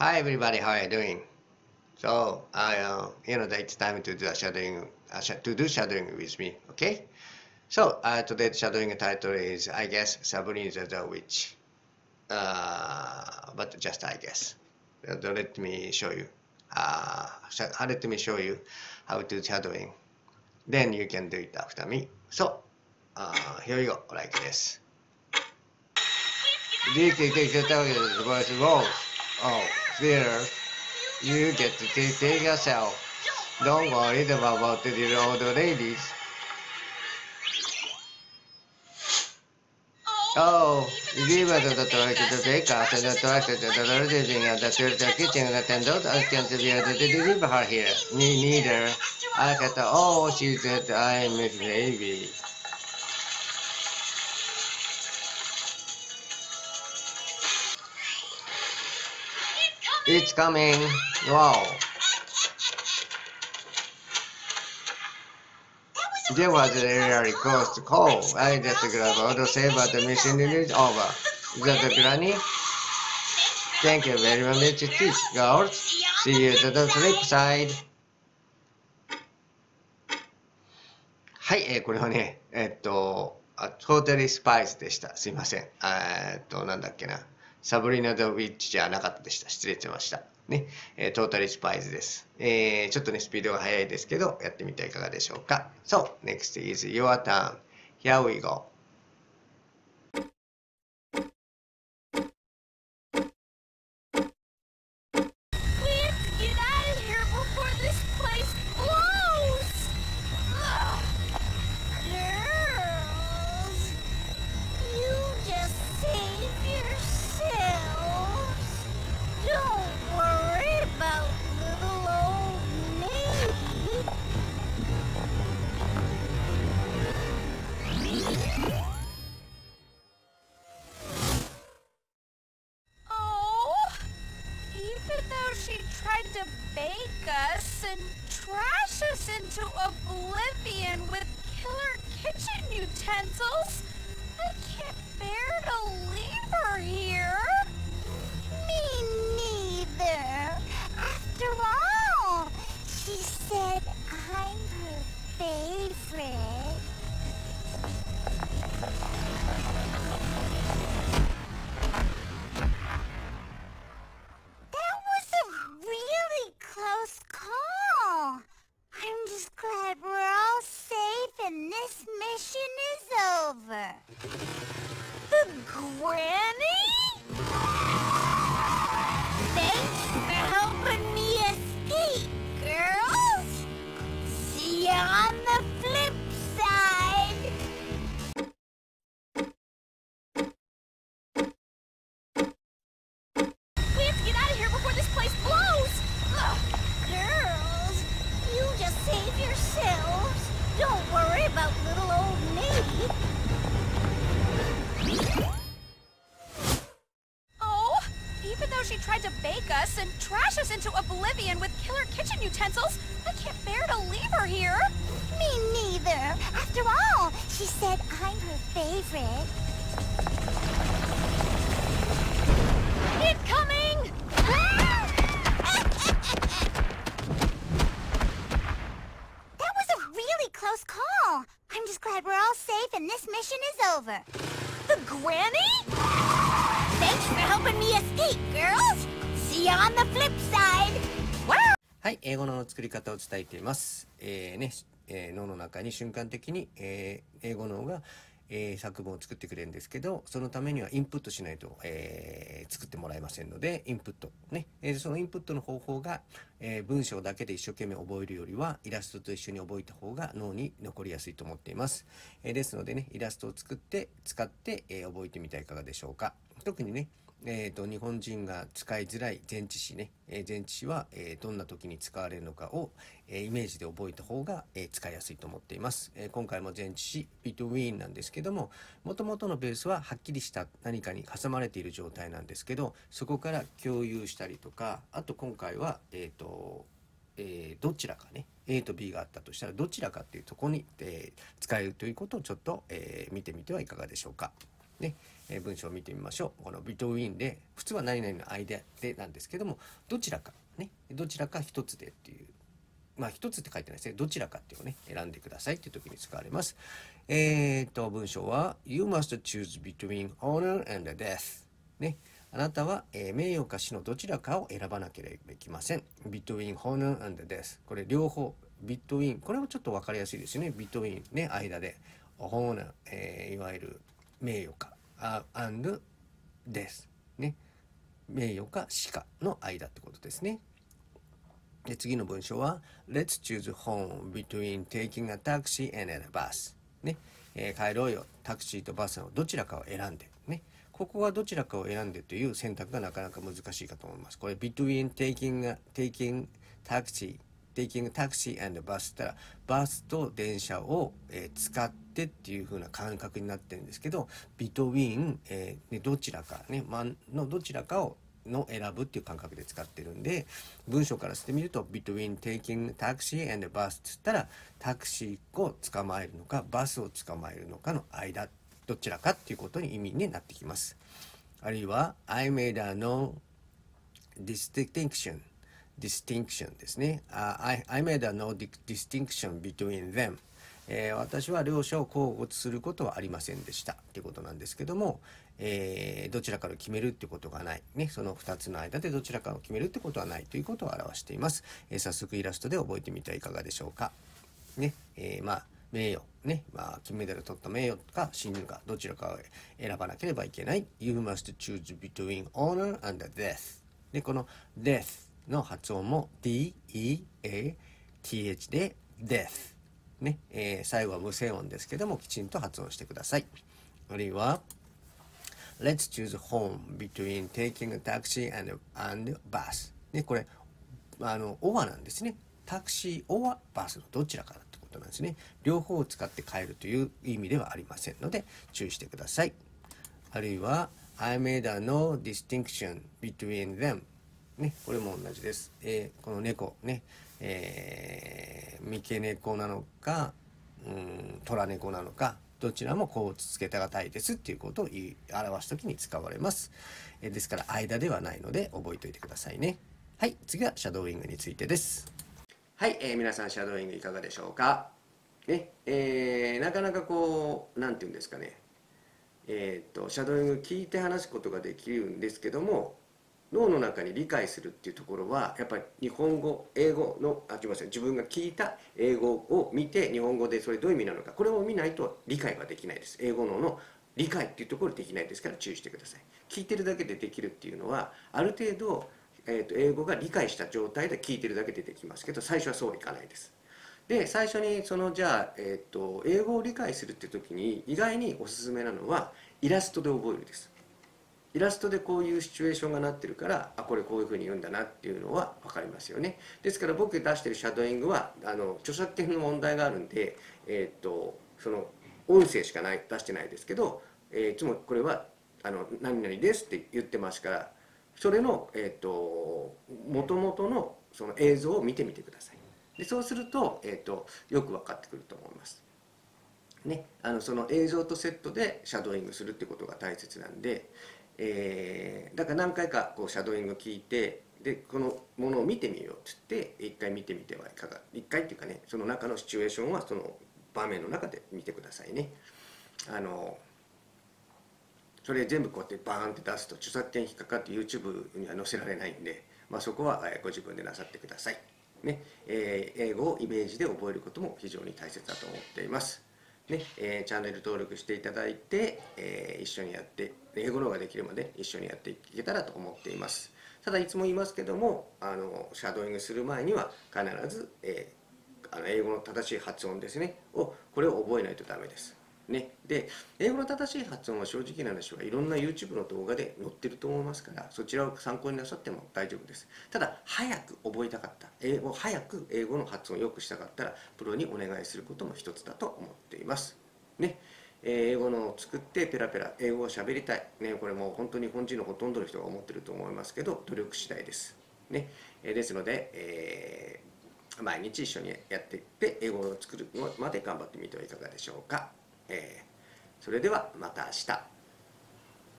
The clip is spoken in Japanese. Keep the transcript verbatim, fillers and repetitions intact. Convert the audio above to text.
Hi everybody, how are you doing? So, I, uh, you know that it's time to do a shadowing, uh, sh- to do shadowing with me, okay? So, uh, today's shadowing title is, I guess, Sabrina the Witch. Uh, but just I guess. Uh, let me show you. Uh, sh- uh, let me show you how to do shadowing. Then you can do it after me. So, uh, here we go, like this. Oh, there. You get to take care yourself. Don't worry about the little old ladies. Oh, give us the truck to the baker and the truck to the living and the the kitchen attendant. I can't be able to deliver her here. Me neither. I got oh, she said I'm a baby. It's coming. Wow. There was a really close call. I just grabbed all the save but the mission is over. Is that the granny? Thank you very much, girls. See you to the flip side. はい、えーこれはね、えっと、あ、トータリースパイスでした。すいません。えーっと、なんだっけな。サブリナ・ザ・ウィッチじゃなかったでした。失礼しました。ね、えートータリースパイスです。えーちょっとね、スピードが速いですけど、やってみてはいかがでしょうか。So, next is your turn. Here we go. Get out of here before this place blows! Ugh. Girls, you just save yourselves. Don't worry about little old me. Oh, even though she tried to bake us and trash us into oblivion with killer kitchen utensils, I can't bear to leave her here. Me neither. After all, she said I'm her favorite. That was a really close call. I'm just glad we're all safe and this mission is over. The granny? Thanks for helping me escape, girls. See ya on the flip side. We have to get out of here before this place blows! Ugh. Girls, you just save yourselves. Don't worry about little old me. Oh, even though she tried to bake us and trash us into oblivion with killer kitchen utensils, I can't bear to leave her here. Me neither. After all, she said I'm her favorite. Incoming! That was a really close call. I'm just glad we're all safe and this mission is over. The granny? Thanks for helping me escape, girls. See ya on the flip side. Wow! はい、英語の作り方を伝えています。えーね、えー脳の中に瞬間的に、えー英語脳が、えー作文を作ってくれるんですけど、そのためにはインプットしないと、えー作ってもらえませんので、インプットね、えーそのインプットの方法が、えー文章だけで一生懸命覚えるよりはイラストと一緒に覚えた方が脳に残りやすいと思っています。えーですのでね、イラストを作って使って、えー覚えてみてはいかがでしょうか。特にね、えー、と日本人が使いづらい前置詞ね、えー前置詞は、えーどんな時に使われるのかを、えーイメージで覚えた方が、えー使いやすいと思っています。えー今回も前置詞 between なんですけども、もともとのベースははっきりした何かに挟まれている状態なんですけど、そこから共有したりとか、あと今回は、えーとえーどちらかね A と B があったとしたらどちらかっていうところに、えー使えるということをちょっと、えー見てみてはいかがでしょうか。 ね、えー、文章を見てみましょう。この between で普通は何々の間でなんですけども、どちらかね、どちらか一つでっていう、まあ一つって書いてないですね。どちらかっていうのをね、選んでくださいっていう時に使われます。えー、っと文章は You must choose between honor and death ね。あなたは、えー、名誉か死のどちらかを選ばなければいけません。between honor and death これ両方 between これもちょっと分かりやすいですよね。between ね、間で honor、えー、いわゆる名誉か and death ね、名誉か死かの間ってことですね。で次の文章は Let's choose home between taking a taxi and a bus ね、えー、帰ろうよ、タクシーとバスのどちらかを選んでね。ここはどちらかを選んでという選択がなかなか難しいかと思います。これ between taking a, taking taxi taking taxi and bus って言ったらバスと電車を、えー、使ってっていう風な感覚になってるんですけど、between、えーね、どちらかね、ま、のどちらかをの選ぶっていう感覚で使ってるんで、文章からしてみると between taking taxi and bus って言ったらタクシーを捕まえるのかバスを捕まえるのかの間、どちらかっていうことに意味になってきます。あるいは I made a no distinction distinction ですね。uh, I, I made a no distinction between them、えー、私は両者を交互することはありませんでしたっていうことなんですけども、えー、どちらかを決めるってことがない、ね、そのふたつの間でどちらかを決めるってことはないということを表しています。えー、早速イラストで覚えてみてはいかがでしょうか。ね、えー、まあ名誉ね、まあ、金メダル取った名誉か死ぬかどちらかを選ばなければいけない。You must choose between honor and death。で、この death の発音も ディー イー エー ティー エイチ で death。ね、えー、最後は無声音ですけどもきちんと発音してください。あるいは Let's choose home between taking a taxi and, and bus。ね、これ、あの、or なんですね。タクシー or バスのどちらかだってことなんですね。両方を使って帰るという意味ではありませんので注意してください。あるいは I made a no distinction between them。ね、これも同じです。えー、この猫ね、えー、三毛猫なのか、うん、虎猫なのか、どちらもこうつけたがたいですっていうことを言い表すときに使われます。えー、ですから間ではないので覚えておいてくださいね。はい、次はシャドーイングについてです。はい、えー、皆さんシャドーイングいかがでしょうか。ね、えー、なかなかこうなんていうんですかね、えー、っとシャドーイング聞いて話すことができるんですけども、脳の中に理解するっていうところはやっぱり日本語英語のあすいません自分が聞いた英語を見て日本語でそれどういう意味なのかこれを見ないと理解はできないです。英語のの理解っていうところできないですから注意してください。聞いてるだけでできるっていうのはある程度、えー、と英語が理解した状態で聞いてるだけでできますけど、最初はそうはいかないです。で最初にそのじゃあ、えー、と英語を理解するっていう時に意外におすすめなのはイラストで覚えるです。イラストでこういうシチュエーションがなってるから、あこれこういうふうに言うんだなっていうのは分かりますよね。ですから僕が出してるシャドーイングはあの著作権の問題があるんで、えー、っとその音声しかない出してないですけど、えー、いつもこれはあの何々ですって言ってますから、それのえー、っと元々のその映像を見てみてください。でそうすると、えー、っとよく分かってくると思います。ね、あのその映像とセットでシャドーイングするってことが大切なんで。えー、だから何回かこうシャドーイングを聞いて、でこのものを見てみようって言って一回見てみてはいかが、一回っていうかね、その中のシチュエーションはその場面の中で見てくださいね。あのそれ全部こうやってバーンって出すと著作権引っかかって YouTube には載せられないんで、まあ、そこはご自分でなさってください、ねえー、英語をイメージで覚えることも非常に大切だと思っています。ねえー、チャンネル登録していただいて、えー、一緒にやって英語の方ができるまで一緒にやっていけたらと思っています。ただいつも言いますけども、あのシャドーイングする前には必ず、えー、あの英語の正しい発音ですねをこれを覚えないとダメです。ね、で英語の正しい発音は正直な話はいろんな YouTube の動画で載ってると思いますから、そちらを参考になさっても大丈夫です。ただ早く覚えたかった英語早く英語の発音を良くしたかったらプロにお願いすることも一つだと思っていますね。英語のを作ってペラペラ英語を喋りたい、ね、これもう本当に日本人のほとんどの人が思ってると思いますけど、努力次第です、ね、ですので、えー、毎日一緒にやっていって英語を作るまで頑張ってみてはいかがでしょうか。えー、それではまた明日。